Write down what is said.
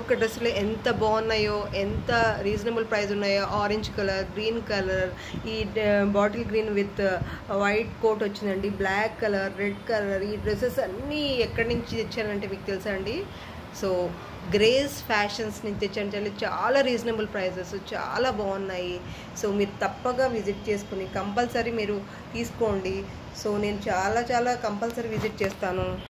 ఒక్కొక్క డ్రెస్సులు ఎంత బాగున్నాయో, ఎంత రీజనబుల్ ప్రైస్ ఉన్నాయో. ఆరెంజ్ కలర్, గ్రీన్ కలర్, ఈ bottle green with white coat వచ్చిందండి, బ్లాక్ కలర్, రెడ్ కలర్. ఈ డ్రెస్సెస్ అన్నీ ఎక్కడి నుంచి తెచ్చానంటే మీకు తెలుసా అండి? సో గ్రేస్ ఫ్యాషన్స్ నుంచి తెచ్చాను. చాలా రీజనబుల్ ప్రైజెస్, చాలా బాగున్నాయి. సో మీరు తప్పగా విజిట్ చేసుకుని కంపల్సరీ మీరు తీసుకోండి. సో నేను చాలా కంపల్సరీ విజిట్ చేస్తాను.